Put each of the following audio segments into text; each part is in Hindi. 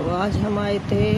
तो आज हम आए थे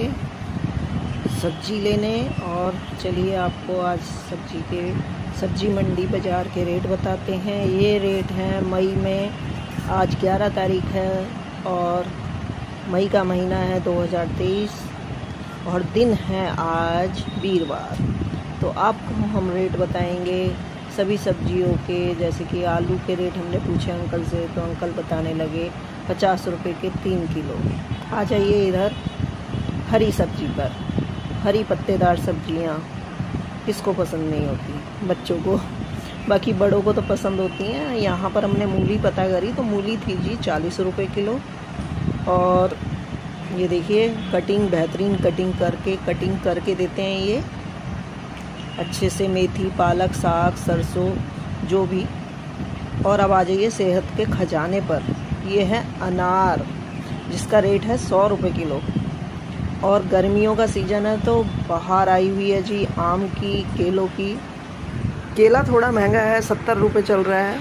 सब्जी लेने और चलिए आपको आज सब्जी मंडी बाज़ार के रेट बताते हैं। ये रेट हैं मई में, आज 11 तारीख है और मई का महीना है 2023 और दिन है आज वीरवार। तो आपको हम रेट बताएंगे सभी सब्जियों के। जैसे कि आलू के रेट हमने पूछे अंकल से, तो अंकल बताने लगे 50 रुपये के 3 किलो। आ जाइए इधर हरी सब्जी पर। हरी पत्तेदार सब्जियां किसको पसंद नहीं होती, बच्चों को, बाकी बड़ों को तो पसंद होती हैं। यहाँ पर हमने मूली पता करी तो मूली थी जी 40 रुपये किलो। और ये देखिए कटिंग, बेहतरीन कटिंग करके देते हैं ये अच्छे से। मेथी, पालक, साग, सरसों जो भी। और अब आ जाइए सेहत के खजाने पर। ये है अनार जिसका रेट है 100 रुपये किलो। और गर्मियों का सीज़न है तो बाहर आई हुई है जी आम की, केलों की। केला थोड़ा महंगा है, 70 रुपये चल रहा है।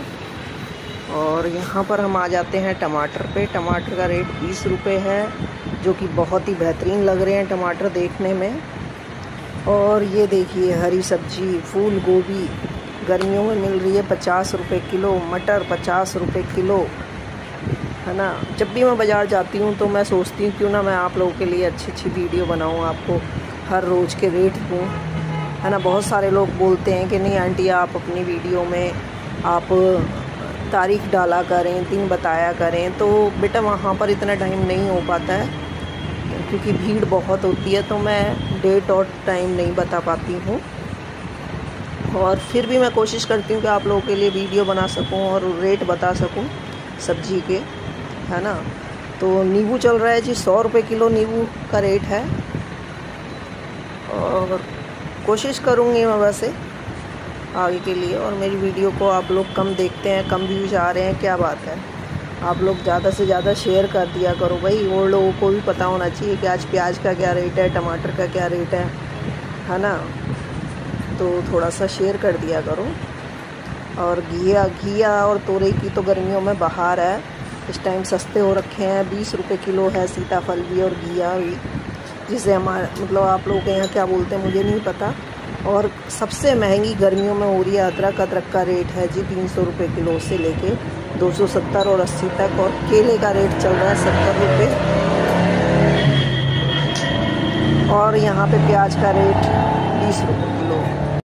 और यहाँ पर हम आ जाते हैं टमाटर पे। टमाटर का रेट 20 रुपये है, जो कि बहुत ही बेहतरीन लग रहे हैं टमाटर देखने में। और ये देखिए हरी सब्जी, फूल गोभी गर्मियों में मिल रही है 50 रुपये किलो। मटर 50 रुपये किलो, है ना। जब भी मैं बाज़ार जाती हूँ तो मैं सोचती हूँ क्यों ना मैं आप लोगों के लिए अच्छी वीडियो बनाऊँ, आपको हर रोज़ के रेट दूँ, है ना। बहुत सारे लोग बोलते हैं कि नहीं आंटी आप अपनी वीडियो में आप तारीख डाला करें, दिन बताया करें। तो बेटा वहाँ पर इतना टाइम नहीं हो पाता है क्योंकि भीड़ बहुत होती है, तो मैं डेट और टाइम नहीं बता पाती हूँ। और फिर भी मैं कोशिश करती हूँ कि आप लोगों के लिए वीडियो बना सकूँ और रेट बता सकूँ सब्जी के, है ना। तो नींबू चल रहा है जी 100 रुपये किलो नींबू का रेट है। और कोशिश करूँगी मैं वैसे आगे के लिए। और मेरी वीडियो को आप लोग कम देखते हैं, कम व्यूज आ रहे हैं, क्या बात है। आप लोग ज़्यादा से ज़्यादा शेयर कर दिया करो भाई। वो लोगों को भी पता होना चाहिए कि आज प्याज का क्या रेट है, टमाटर का क्या रेट है ना। तो थोड़ा सा शेयर कर दिया करो। और घिया और तोरई की तो गर्मियों में बहार है, इस टाइम सस्ते हो रखे हैं। 20 रुपये किलो है सीताफल भी और घिया भी, जिसे हमारे मतलब आप लोगों के यहाँ क्या बोलते हैं मुझे नहीं पता। और सबसे महंगी गर्मियों में हो रही है अदरक। अदरक का रेट है जी 300 रुपये किलो से लेके 270 और 80 तक। और केले का रेट चल रहा है 70 रुपये। और यहाँ पे प्याज का रेट 20 रुपये।